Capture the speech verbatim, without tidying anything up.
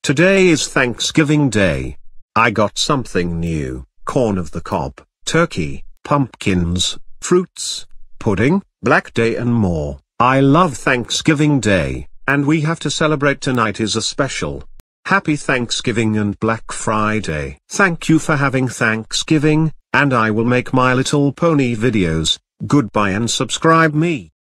Today is Thanksgiving Day. I got something new: corn of the cob, turkey, pumpkins, fruits, pudding, black day and more. I love Thanksgiving Day, and we have to celebrate. Tonight is a special. Happy Thanksgiving and Black Friday. Thank you for having Thanksgiving, and I will make My Little Pony videos. Goodbye and subscribe me.